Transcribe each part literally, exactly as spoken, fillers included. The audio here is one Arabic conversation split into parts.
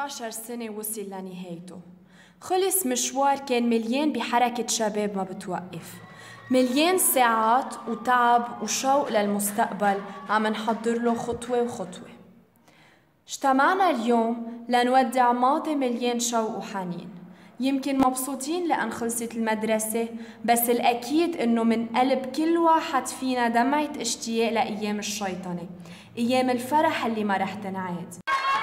خمسطعش سنة وصل لنهايته. خلص مشوار كان مليان بحركة شباب ما بتوقف، مليان ساعات وتعب وشوق للمستقبل عم نحضر له خطوة وخطوة. اجتمعنا اليوم لنودع ماضي مليان شوق وحنين. يمكن مبسوطين لأن خلصت المدرسة، بس الأكيد إنه من قلب كل واحد فينا دمعة اشتياق لأيام الشيطنة، أيام الفرح اللي ما رح تنعاد.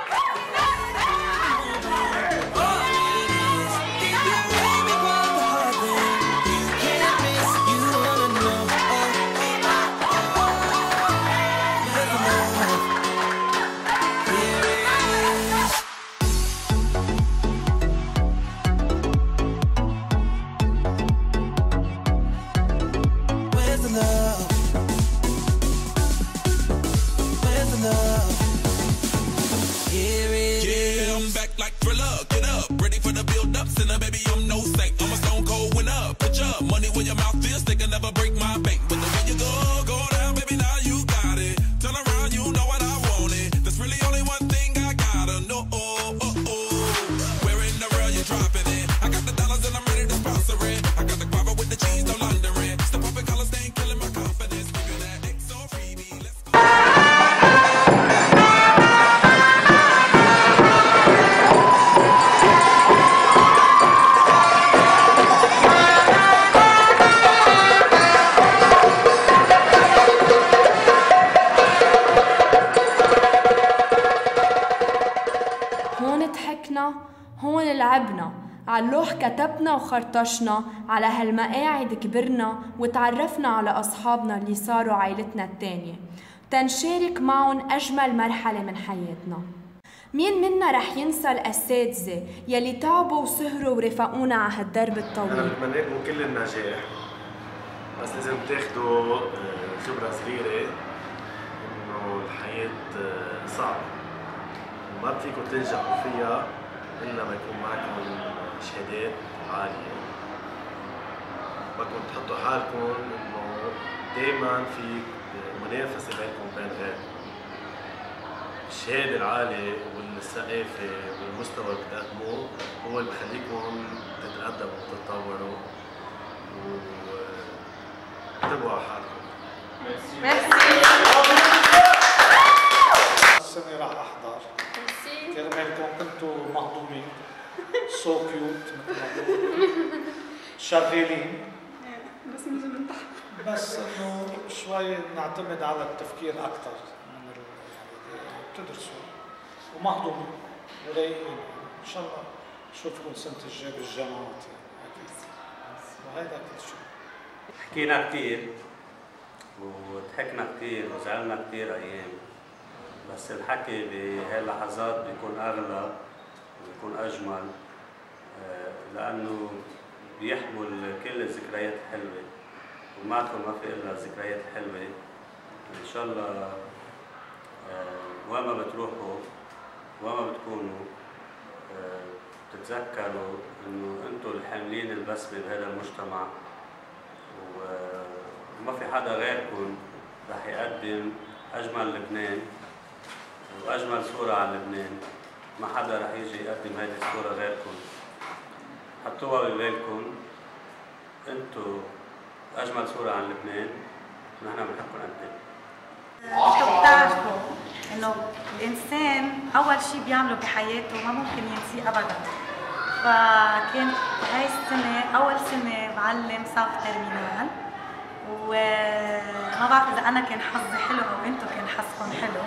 هون لعبنا، عاللوح كتبنا وخرطشنا، على هالمقاعد كبرنا وتعرفنا على أصحابنا اللي صاروا عائلتنا التانية، تنشارك معهم أجمل مرحلة من حياتنا. مين منا رح ينسى الأساتذة يلي تعبوا وسهروا ورفقونا على هالدرب الطويل؟ أنا بتمنى لكم كل النجاح، بس لازم تاخدوا خبرة صغيرة إنه الحياة صعبة وما فيكم تنجحوا فيها إلا ما يكون معكم شهادات عالية. بدكم تحطوا حالكم إنه دايماً في منافسة بينكم وبين غيركم. الشهادة العالية والثقافة والمستوى اللي بتقدموه هو اللي بخليكم تتقدموا وتتطوروا وتبقوا على حالكم. ميرسي. السنة رح أحضر. كرمالكم كنتوا مهضومين، سو كيوت مثل ما بقولوا، شغالين، بس نجي من تحت. بس انه شوي نعتمد على التفكير اكثر من يعني بتدرسوا ومهضومين ورايقين. ان شاء الله نشوفكم السنة الجاية بالجامعات يعني وهذا كل شيء. حكينا كثير وضحكنا كثير وزعلنا كثير ايام، بس الحكي بهاللحظات بيكون اغلى وبيكون اجمل لانه بيحمل كل الذكريات الحلوه، ومعكم ما في الا ذكريات حلوه. ان شاء الله وين ما بتروحوا وين ما بتكونوا تتذكروا انه انتم الحاملين البسمه بهذا المجتمع، وما في حدا غيركم رح يقدم اجمل لبنان واجمل صوره عن لبنان. ما حدا رح يجي يقدم هذه الصوره غيركم. حطوها ببالكم، انتم اجمل صوره عن لبنان، ونحن بنحبكم قد انتم بتعرفوا انه الانسان اول شيء بيعمله بحياته ما ممكن ينسيه ابدا. فكان هاي السنه اول سنه بعلم صف ترمينال، وما بعرف اذا انا كان حظي حلو او انتم كان حظكم حلو.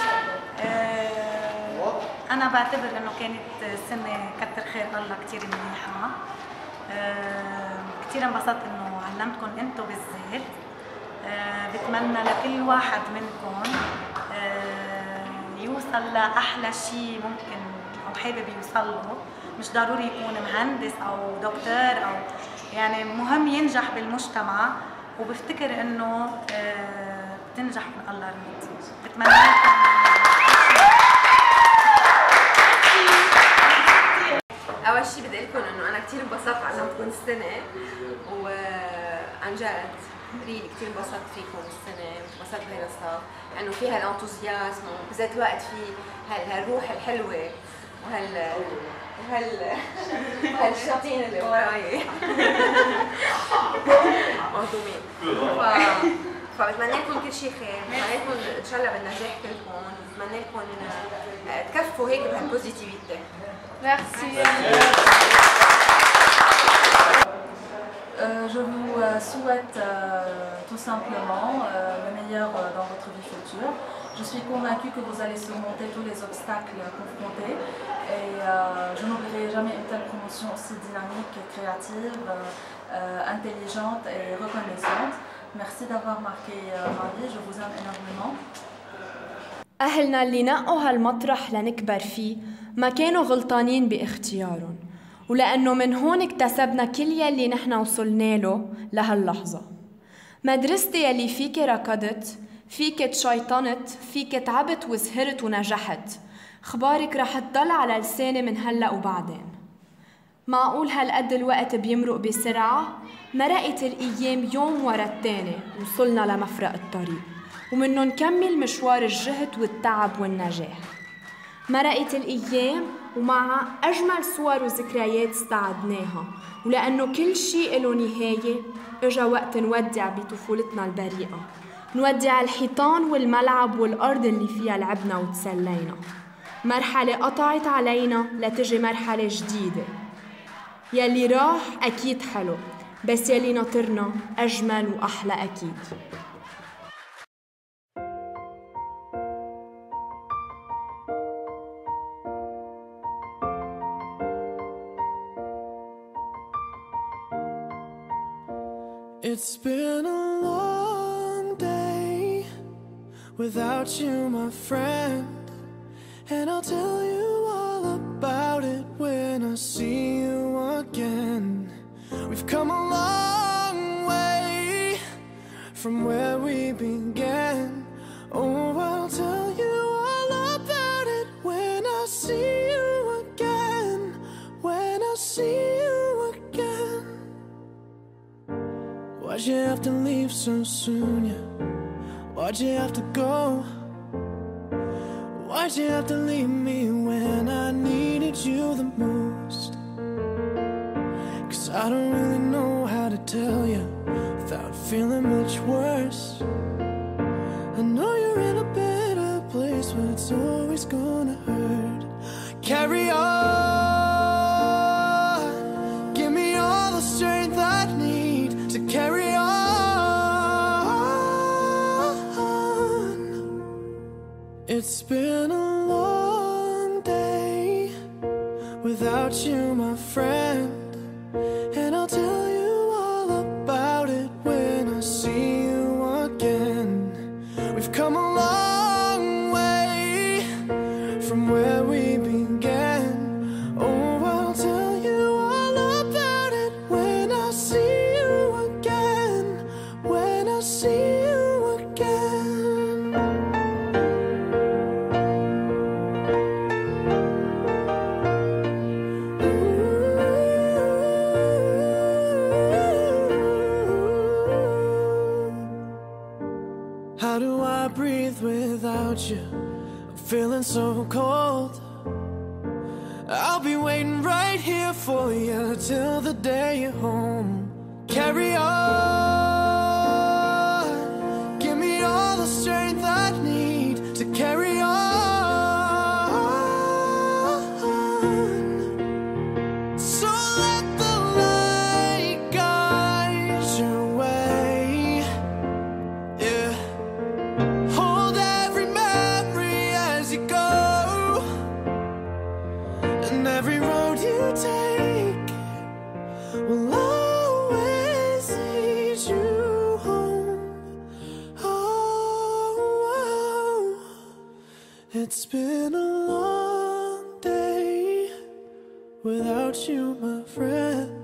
أه انا بعتبر انه كانت سنه كتر خير الله كثير منيحه. أه كثير انبسطت انه علمتكم انتم بالذات. أه بتمنى لكل واحد منكم أه يوصل لاحلى شيء ممكن او حابب يوصل له. مش ضروري يكون مهندس او دكتور او يعني مهم ينجح بالمجتمع، وبفتكر انه أه بتنجح من الله رميت. بتمنى لكم اول شيء بدي لكم انه انا كثير انبسطت علمتكم السنه، وعن جد ريلي كثير انبسطت فيكم السنه، انبسطت بهذا الصف لانه فيها الانتوزيازم وبذات الوقت في هالروح الحلوه وهال وهال وهالشاطين اللي وراي مهضومين. ف فبتمنى لكم كل شيء خير، بتمنى لكم ان شاء الله بالنجاح كلكم، بتمنى لكم تكفوا هيك بهالبوزيتيفيتي. ميرسي. Euh, je vous euh, souhaite euh, tout simplement euh, le meilleur euh, dans votre vie future. Je suis convaincue que vous allez surmonter tous les obstacles confrontés et euh, je n'oublierai jamais une telle promotion aussi dynamique, créative, euh, intelligente et reconnaissante. Merci d'avoir marqué euh, ma vie, je vous aime énormément. أهلنا اللي نقوا هالمطرح لنكبر فيه ما كانوا غلطانين باختيارهم، ولأنه من هون اكتسبنا كل يلي نحن وصلنا له لهاللحظة. مدرستي يلي فيك ركضت، فيك تشيطنت، فيك تعبت وسهرت ونجحت، خبارك رح تضل على لساني من هلأ وبعدين. معقول هالقد الوقت بيمرق بسرعة؟ مرقت الأيام يوم ورا التاني وصلنا لمفرق الطريق، ومنه نكمل مشوار الجهد والتعب والنجاح. مرقت الأيام ومعها أجمل صور وذكريات استعدناها، ولأنه كل شيء له نهاية إجا وقت نودع بطفولتنا البريئة، نودع الحيطان والملعب والأرض اللي فيها لعبنا وتسلينا. مرحلة قطعت علينا لتجي مرحلة جديدة. يلي راح أكيد حلو، بس يلي ناطرنا أجمل وأحلى أكيد. It's been a long day without you, my friend, and I'll tell you all about it when I see you again. We've come a long way from where we began. Oh, I'll tell you all about it when I see you again, when I see you again. Why'd you have to leave so soon, yeah? Why'd you have to go? Why'd you have to leave me when I needed you the most? Cause I don't really know how to tell you without feeling much worse. I know you're in a better place, but it's always gonna hurt. Carry on, give me all the strength I need to carry on. It's been a long day without you, my friend, and I'll tell you all about it when I see you again. We've come a long way from where we began. Oh, I'll tell you all about it when I see you again, when I see you again. How do I breathe without you? I'm feeling so cold. I'll be waiting right here for you till the day you're home. Carry on, give me all the strength I need to carry on. So let the light guide your way, yeah. Hold every memory as you go, and every road you take will always lead you home. Oh, it's been a long day without you, my friend.